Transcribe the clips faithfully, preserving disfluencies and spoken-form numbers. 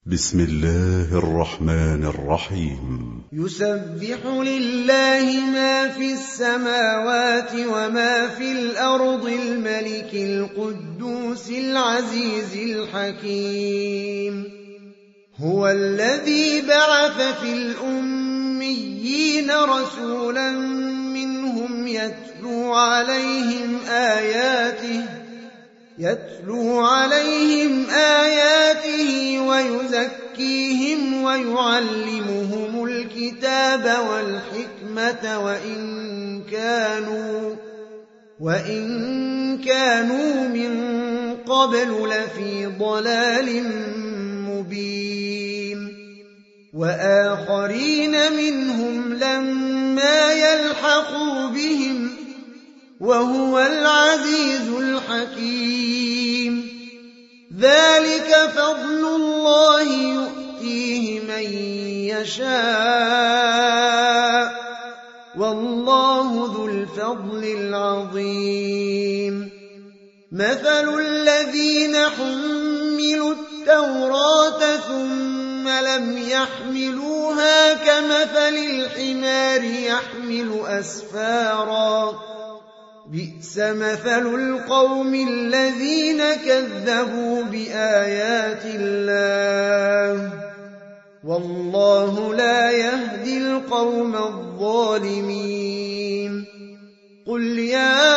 بسم الله الرحمن الرحيم يسبح لله ما في السماوات وما في الأرض الملك القدوس العزيز الحكيم هو الذي بعث في الأميين رسولا منهم يتلو عليهم آياته يتلو عليهم آياته ويزكيهم ويعلمهم الكتاب والحكمة وإن كانوا وإن كانوا من قبل لفي ضلال مبين وآخرين منهم لما يلحقوا بهم وهو العزيز الحكيم ذلك فضل الله يؤتيه من يشاء والله ذو الفضل العظيم مثل الذين حملوا التوراة ثم لم يحملوها كمثل الحمار يحمل أسفارا بئس مثل القوم الذين كذبوا بآيات الله والله لا يهدي القوم الظالمين قل يا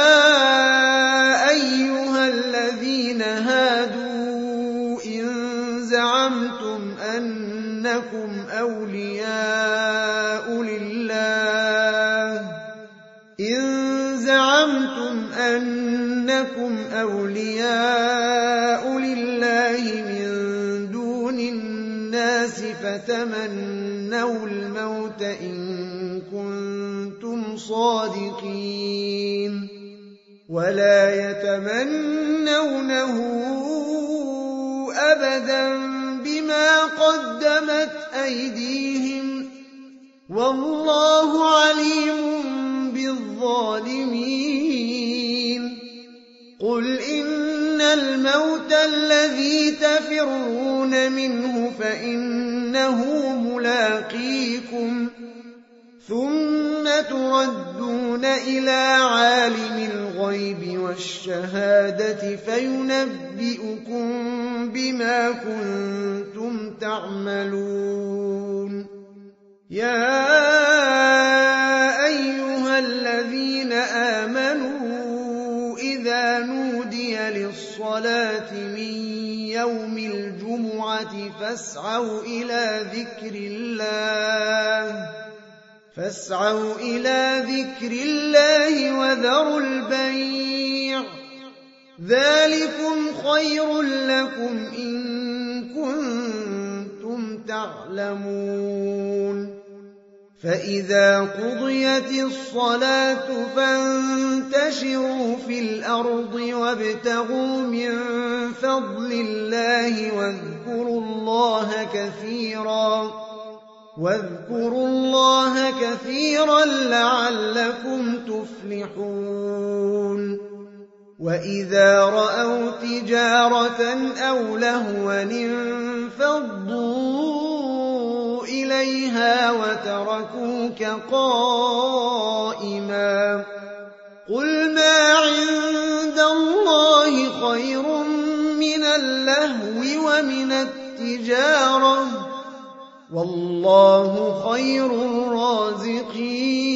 أيها الذين هادوا إن زعمتم أنكم أولياء لله إن زعمتم أنكم أولياء لله من دون الناس فتمنوا الموت إن كنتم صادقين ولا يتمنونه أبدا بما قدمت أيديهم والله عليم بالظالمين قل إن الموت الذي تفرون منه فإنه ملاقيكم ثم تردون إلى عالم الغيب والشهادة فينبئكم بما كنتم تعملون يا أيها الذين آمنوا إذا نودي للصلاة من يوم الجمعة فاسعوا إلى ذكر الله فاسعوا إلى ذكر الله وذروا البيع ذلكم خير لكم إن كنتم تعلمون فإذا قضيت الصلاة فانتشروا في الأرض وابتغوا من فضل الله واذكروا الله كثيرا واذكروا الله كثيرا لعلكم تفلحون وإذا رأوا تجارة أو لهوا انفضوا إليها وتركوك قائما قل ما عند الله خير من اللهو ومن التجارة والله خير الرازقين